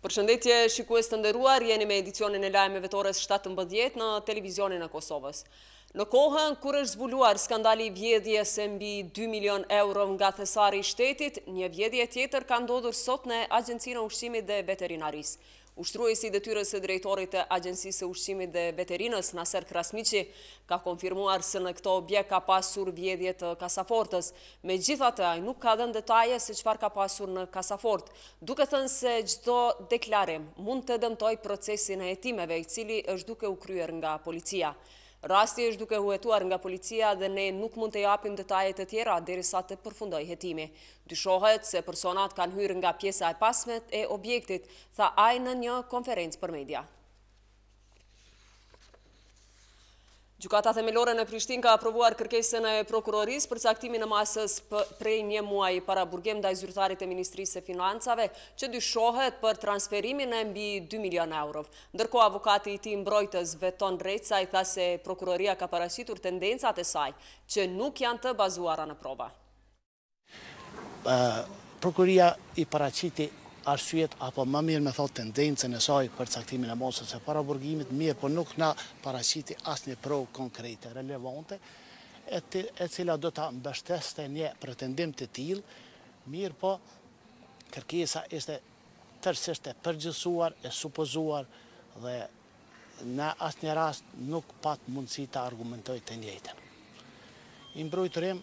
Përshëndetje shikues të nderuar, jeni me edicionin e lajmeve të orës 17 në televizionin e Kosovës. Në kohën kur është zbuluar skandali vjedhjes mbi 2 milion euro nga thesari i shtetit, një vjedhje tjetër ka ndodhur sot në Agjencinë e Ushqimit dhe Veterinarisë. Ushtruesi i detyrës së drejtorit të Agjencisë së Ushqimit dhe Veterinës, Naser Krasmiqi, ka konfirmuar se në këto objekt ka pasur vjedhje të kasafortës. Megjithatë, ai nuk ka dhënë detaje se çfarë ka pasur në kasafort, duke thënë se çdo deklarim mund të dëmtojë procesin e hetimeve, i cili është duke u kryer nga policia. Rasti është duke huetuar nga policia dhe ne nuk mund të japim detajet e tjera derisa të përfundojë hetimi. Dyshohet se personat kanë hyrë nga pjesa e pasme e objektit, tha ai në një konferencë për media. Gjykata themelore në Prishtinë ka aprovuar kërkesën e prokurorisë për caktimin e masës prej një muaji para burgim ndaj zyrtarit e Ministrisë së Financave, që dyshohet për transferimin e mbi 2 milion euro. Ndërkohë avokati i tij mbrojtës Veton Recaj tha se prokuroria ka paraqitur tendencat e saj që nuk janë të bazuara në prova. Prokuroria i paraqiti arsyet apo më mirë me thot tendencën e saj për caktimin e masës së paraburgimit, mirë, por nuk na paraqiti asnjë provë konkrete, relevante, e cila do ta mbështeste një pretendim të tillë, mirë, po kërkesa ishte tërësisht e përgjithësuar, e supozuar dhe në asnjë rast nuk pat mundësi të argumentoj të njëjtën. I mbrojtërim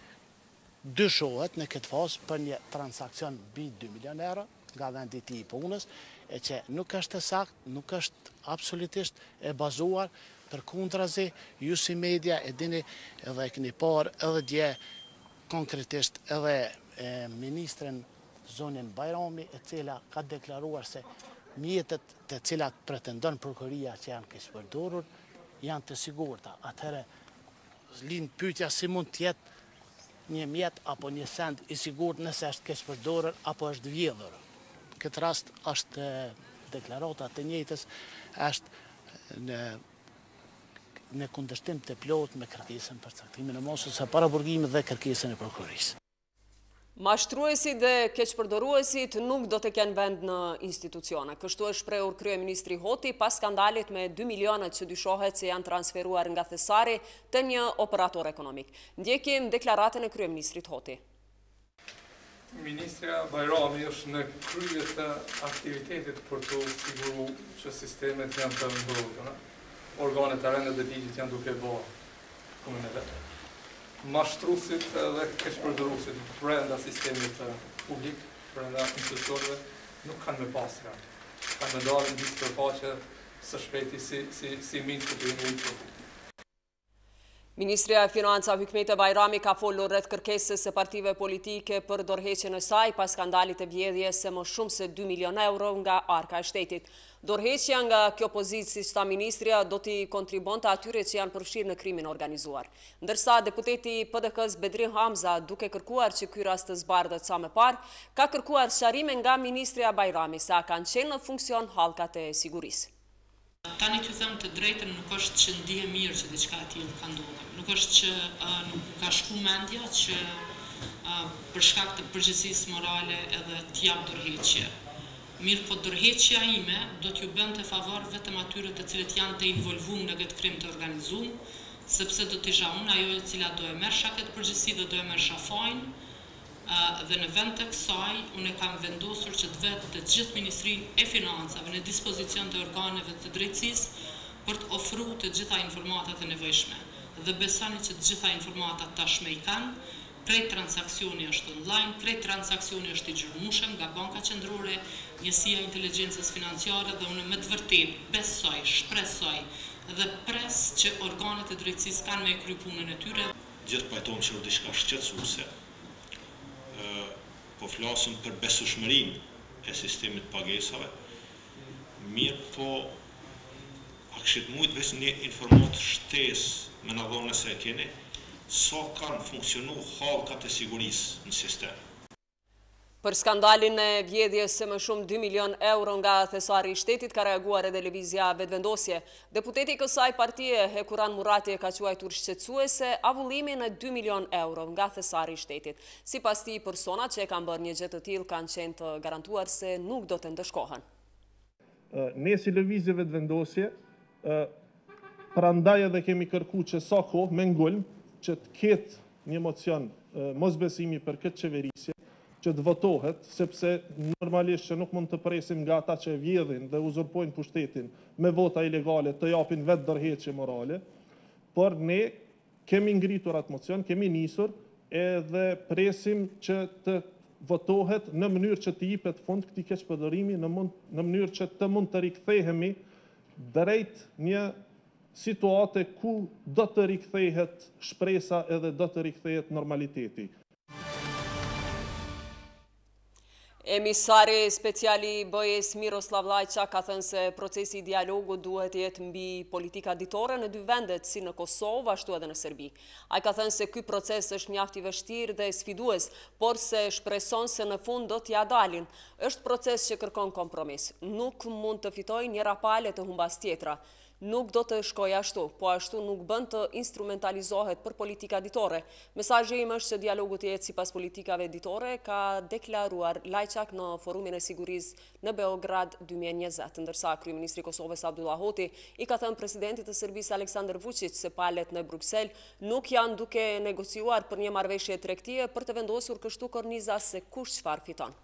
dyshohet në këtë fazë për një transakcion mbi 2 milion euro nga vendi i tij i punës, e që nuk është sakt, nuk është absolutisht e bazuar, përkundrazi, ju si media e dini edhe keni parë edhe dje konkretisht edhe ministren Zonin Bajrami, e cila ka deklaruar se mjetet të cilat pretendon prokuroria që janë keqpërdorur janë të sigurta. Atëherë lind pyetja si mund të jetë një mjet apo një send i sigurt nëse është keqpërdorur apo është vjedhur. Në këtë rast është deklarata të njëjtës, është në kundërshtim të plot me kërkesën për caktimin e masës së paraburgimit dhe kërkesën e prokurorisë. Mashtruesit dhe keqpërdoruesit nuk do të kenë vend në institucione. Kështu është shprehur kryeministri Hoti pas skandalit me 2 milionet që dyshohet se janë transferuar nga thesari të një operator ekonomik. Ndjekim deklaratën e kryeministrit Hoti. Ministrja Bajrami është në krye të aktivitetit për të siguruar që sistemet janë të mbrojtura. Organet e rënda dhe ligjit janë duke bërë punën e vetë. Mashtruesit dhe keqpërdoruesit brenda sistemit publik, brenda institucioneve, nuk kanë me pasur. Kanë me dalë në dispërfaqe së shpejti si minë që të jenë. Ministrja e Financave Hykmete Bajrami ka folur rreth kërkesës së partive politike për dorëheqjen e saj pas skandalit të vjedhjes së më shumë se 2 milion euro nga arka e shtetit. Dorëheqja nga kjo pozitë, siç tha ministrja, do t'i kontribonte atyre që janë përfshirë në krimin organizuar. Ndërsa deputeti i PDK-s Bedri Hamza, duke kërkuar që ky rast të zbardhet sa më parë, ka kërkuar sqarime nga ministrja Bajrami sa kanë qenë në funksion hallkat e sigurisë. Tani t'ju them të drejtën, nuk është që ndihem mirë që diçka e tillë ka ndodhur. Nuk është që nuk ka shku mendja që për shkak të përgjegjësisë morale edhe t'jap dorëheqje. Mirë, po dorëheqja ime do t'ju bënte favor vetëm atyre të cilët janë të involvuar në këtë krim të organizuar, sepse do t'isha unë ajo e cila do e merrsha këtë përgjegjësi dhe do e merrsha fajin. Dhe në vend të kësaj, unë kam vendosur që të vetë të gjithë Ministrinë e Financave në dispozicion të organeve të drejtësisë për të ofruar të gjitha informatat e nevojshme. Dhe besoni që të gjitha informatat tashmë i kanë, krejt transaksioni është online, krejt transaksioni është i gjërmueshëm nga Banka Qendrore, Njësia e Inteligjencës Financiare, dhe unë me të vërtetë besoj, shpresoj dhe pres që organet e drejtësisë kanë me kryer punën e tyre. Gjithë pajtojmë që është diçka shqetësuese. Po flasëm për besueshmërinë e sistemit pagesave, mirë, po a kishit mujt veç një informat shtesë me në dhonë nëse e keni, sa kanë funksionu hallkat e sigurisë në sistem. Për skandalin e vjedhjes së më shumë 2 milion euro nga thesari i shtetit ka reaguar edhe lëvizja vetëvendosje. Deputeti i kësaj partie, Hekuran Murati, ka quajtur shqetësuese avullimin e 2 milion euro nga thesari i shtetit. Sipas tij, personat që e kanë bërë një gjë të tillë kanë qenë të garantuar se nuk do të ndëshkohen. Ne si lëvizjeve të vendosje, prandaj edhe kemi kërku që sa kohë me ngulm që të ketë një mocion mosbesimi për këtë qeverisje, që të votohet, sepse normalisht që nuk mund të presim nga ata që vjedhin dhe uzurpojnë pushtetin me vota ilegale të japin vetë dërheqje morale, por ne kemi ngritur atë mocion, kemi nisur edhe presim që të votohet në mënyrë që të jipet fund këtij keqpërdorimi, në mënyrë që të mund të rikthehemi drejt një situate ku do të rikthehet shpresa edhe do të rikthehet normaliteti. Emisari speciali BE-s Miroslav Lajçak ka thënë se procesi i dialogut duhet jetë mbi politika ditore në dy vendet, si në Kosovë, ashtu edhe në Serbi. Ai ka thënë se ky proces është mjaft i vështirë dhe sfidues, por se shpreson se në fund do t'ia dalin. Është proces që kërkon kompromis. Nuk mund të fitojë njëra palë të humbas tjetra. Nuk do të shkoj ashtu, po ashtu nuk bën të instrumentalizohet për politika ditore. Mesazhi im është se dialogu të jetë sipas politikave ditore, ka deklaruar Lajçak në Forumin e Sigurisë në Beograd 2020, ndërsa kryeministri i Kosovës Abdullah Hoti i ka thënë presidentit të Serbisë Aleksandar Vučić se palët në Bruksel nuk janë duke negociuar për një marrëveshje tregtie për të vendosur kështu korniza se kush çfarë fiton.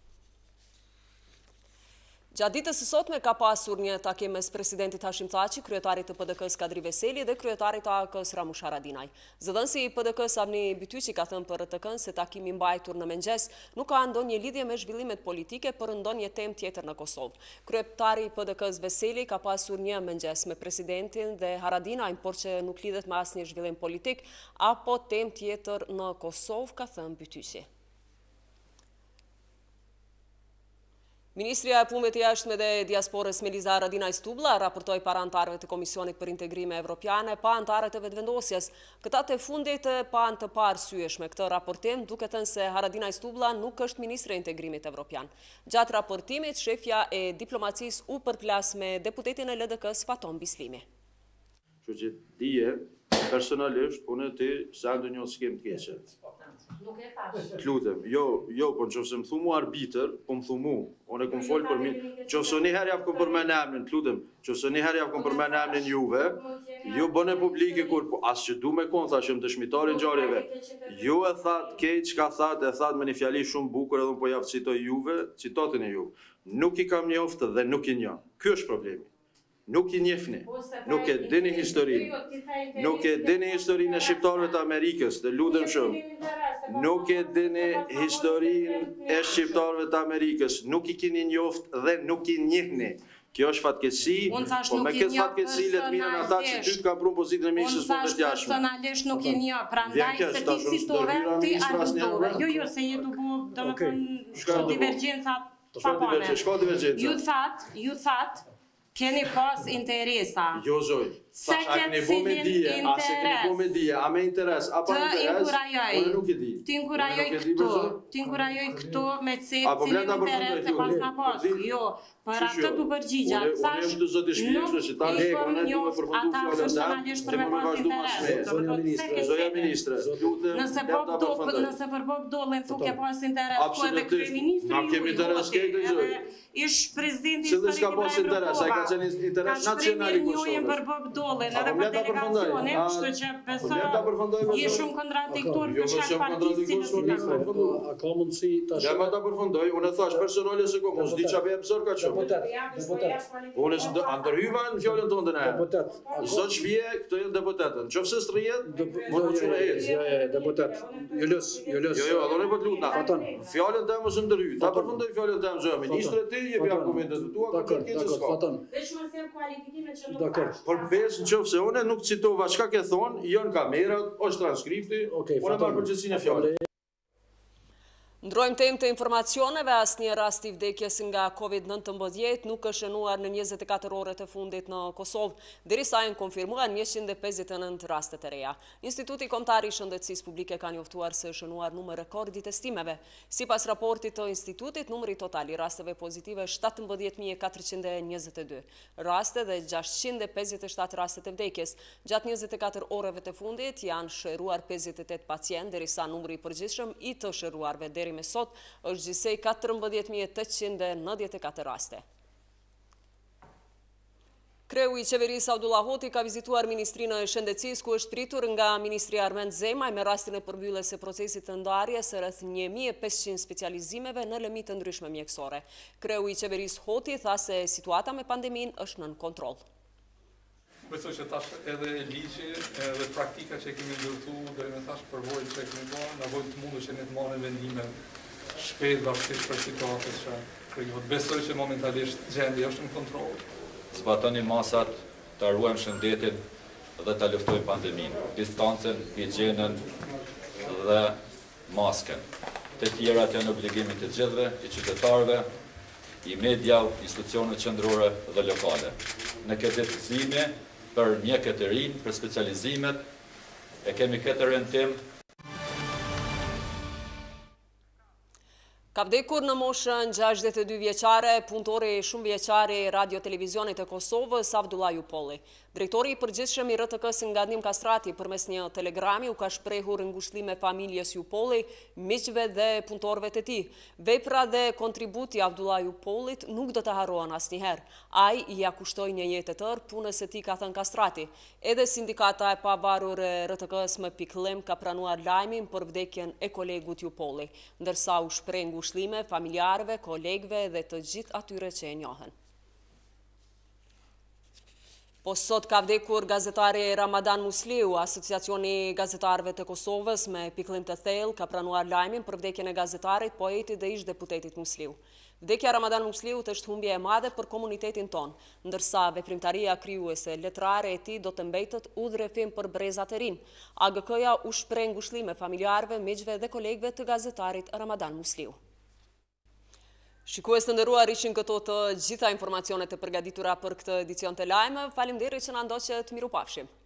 Gjatë ditës së sotme ka pasur një takim mes presidentit Hashim Thaçi, kryetarit të PDK-s Kadri Veseli dhe kryetarit të AK-s Ramush Haradinaj. Zëdhënësi i PDK-s Avni Bytyqi ka thënë për RTK-n se takimi mbajtur në mëngjes nuk ka ndonjë lidhje me zhvillimet politike për ndonjë temë tjetër në Kosovë. Kryetari i PDK-s Veseli ka pasur një mëngjes me presidentin dhe Haradinaj, por që nuk lidhet me asnjë zhvillim politik apo temë tjetër në Kosovë, ka thënë Bytyqi. Ministria e Punëve të Jashtme dhe Diasporës Meliza Haradinaj Stublla raportoi para antarëve të Komisionit për Integrime Evropiane pa antarët e vetëvendosjes. Këta të fundit pa anë të parësyeshme. Këtë raportim duke thënë se Haradinaj Stublla nuk është ministre e Integrimit Evropian. Gjatë raportimit, shefja e diplomacisë u përplas me deputetin e LDK-s Faton Bislimi. Kështu që dije personalisht unë ti sa ndonjë skem të keqe. Nuk e thash. Të lutem, jo, po nëse më thu mua arbitër, po më thu mua. Unë kom fol për mi. Nëse një herë javë kom përmend emrin, të lutem. Nëse një herë javë kom përmend emrin juve, ju bënë publike kur as që du me kon thashëm dëshmitarin ngjarjeve. Ju e thatë keq çka thatë, e thatë me një fjali shumë bukur edhe po javë citoj juve, citatin e juve. Nuk i kam njoftë dhe nuk i njoh. Ky është problemi. Nuk i njefni, nuk e dini historinë, nuk e dini historinë e shqiptarëve të Amerikës, të lutem shumë, nuk e dini historinë e shqiptarëve të Amerikës, nuk i keni njoftë dhe nuk i njihni. Kjo është fatkeqësi, po me këtë fatkeqësi le të mirën ata që ty të kanë prunë pozitën e ministrës punëve të jashtme. Personalisht nuk i njoh, prandaj se ti citove, ti argumentove. Jo, se jetu bu, domethënë divergjenca pa pone. Shko divergjenca. Ju thatë, keni pas interesa. Jo, zoj. Se këtë cilin interes. A me interes, a pa interes, unë nuk e di. Ti inkurajoj këto me cilin interes e pas në pas. Jo, për atë tu përgjigja. Thash, nuk i kom njoft ata personalisht për me pas interes. Zoja ministre, nëse për Bob Dollin thu ke pas interes, po edhe kryeministri ju ish presidenti historik i Evropës. Ka shprehje njojën për Bob Dollin edhe për delegacionin, kështu që besoj je shumë kontradiktor për shkak partisë cilës i takon. A ka mundësi tash? Ja, ma ta përfundoj, unë thash personale se kom, mos di çfarë bëj mësor ka çfarë. Deputet. Unë ndërhyva në fjalën tonë ne. Deputet. Zot shpije, këto janë deputetën. Nëse s'rrihet, mos më çuna ec. Deputet. Julius. Jo, allora po të lutem. Faton. Fjalën tënde mos ndërhyj. Ta përfundoj fjalën tënde zë ministre ti jep argumentet tua, Dakor, Faton. Veç mos jam kualifikimet që nuk ka. Por besë nëse unë nuk citova çka ke thonë, janë kamerat, është transkripti, unë marr përgjegjësinë e fjalës. Ndrojmë temë të informacioneve, asnjë rast i vdekjes nga COVID-19 nuk është shënuar në 24 orët e fundit në Kosovë, derisa janë konfirmuar 159 rastet e reja. Instituti Kombëtar i Shëndetësisë Publike ka njoftuar se është shënuar numër rekord i testimeve. Sipas raportit të institutit, numri total i rasteve pozitive është 17.422 raste dhe 657 rastet e vdekjes. Gjatë 24 orëve të fundit janë shëruar 58 pacient, derisa numri i përgjithshëm i të shëruarve deri me sot është gjithsej 14.894 raste. Kreu i qeverisë Abdullah Hoti ka vizituar Ministrinë e Shëndetësisë, ku është pritur nga Ministri Armend Zemaj me rastin e përmbylljes së procesit të ndarjes së rreth 1500 specializimeve në lëmi të ndryshme mjekësore. Kreu i qeverisë Hoti tha se situata me pandeminë është nën kontroll. Besoj që tash edhe ligji edhe praktika që kemi ndërtuar deri më tash përvojën që kemi bërë, na bën të mundur që ne të marrim vendime shpejt varësisht për situatën që krijohet. Besoj që momentalisht gjendja është në kontroll. Zbatoni masat, të ruajmë shëndetin dhe të luftojmë pandeminë, distancën, higjienën dhe masken. Të tjerat janë obligimit të gjithëve, i qytetarëve, i media, institucionet qendrore dhe lokale. Në këtë gëzime për mjekët e rinj, për specializimet, e kemi këtë rendim. Ka vdekur në moshën 62 vjeçare, punëtori shumë vjeçari i radio-televizionit e Kosovës, Avdullah Jupolli. Drejtori i përgjithshëm i RTK-s nga Nim Kastrati përmes një telegrami u ka shprehur ngushëllime familjes Jupolli, miqve dhe punëtorëve të tij. Vepra dhe kontributi i Avdullah Jupollit nuk do të harrohen asnjëherë. Ai ia kushtoi një jetë të tërë punës së tij, ka thënë Kastrati. Edhe sindikata e pavarur e RTK-s më pikëllim ka pranuar lajmin për vdekjen e kolegut Jupolli, ndërsa u shpreh ngushëllime familjarëve, kolegëve dhe të gjithë atyre që e njohen. Po sot ka vdekur gazetari Ramadan Musliu. Asociacioni Gazetarëve të Kosovës me pikëllim të thellë ka pranuar lajmin për vdekjen e gazetarit, poetit dhe ish deputetit Musliu. Vdekja Ramadan Musliut është humbje e madhe për komunitetin ton, ndërsa veprimtaria krijuese letrare e tij do të mbetet udhërrefim për brezat e rinj. AGK-ja u shpreh ngushëllime familjarëve, miqve dhe kolegëve të gazetarit Ramadan Musliu. Shikues të nderuar, ishin këto të gjitha informacionet e përgatitura për këtë edicion të lajmeve. Faleminderit që na ndoqët, mirupafshim.